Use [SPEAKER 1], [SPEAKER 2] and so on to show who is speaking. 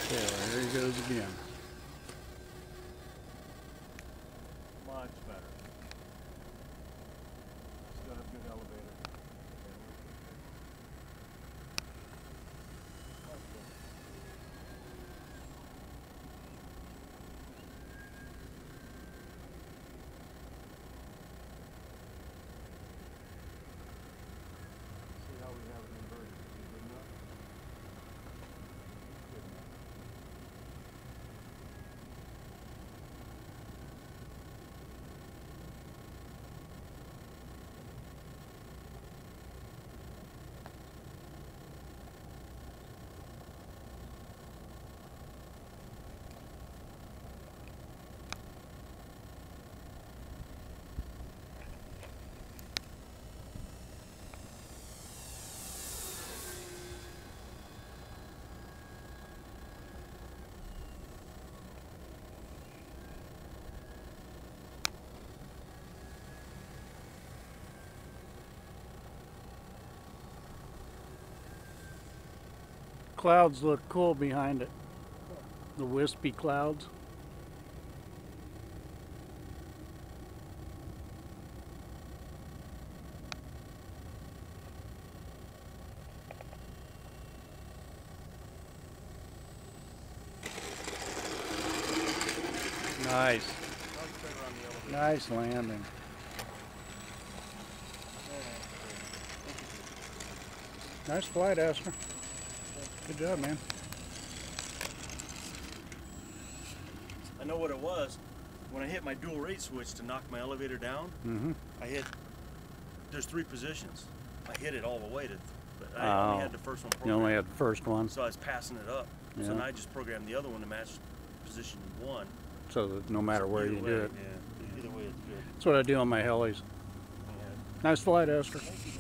[SPEAKER 1] Yeah, here he goes again.
[SPEAKER 2] Much better. Still have good elevator. Much better. See how we have it inverted. Is it good enough? Good enough.
[SPEAKER 1] Clouds look cool behind it. The wispy clouds. Nice. Nice landing. Nice flight, Astra. Good job, man.
[SPEAKER 2] I know what it was. When I hit my dual rate switch to knock my elevator down, I hit, there's 3 positions. I hit it all the way to, but I only had the first one programmed.
[SPEAKER 1] You only had the first one.
[SPEAKER 2] So I was passing it up.
[SPEAKER 1] Yeah.
[SPEAKER 2] So now I just programmed the other one to match position 1.
[SPEAKER 1] So that no matter where you do it.
[SPEAKER 2] Yeah, either way it's good.
[SPEAKER 1] That's what I do on my helis.
[SPEAKER 2] Yeah.
[SPEAKER 1] Nice flight, Astra.
[SPEAKER 2] Thank you.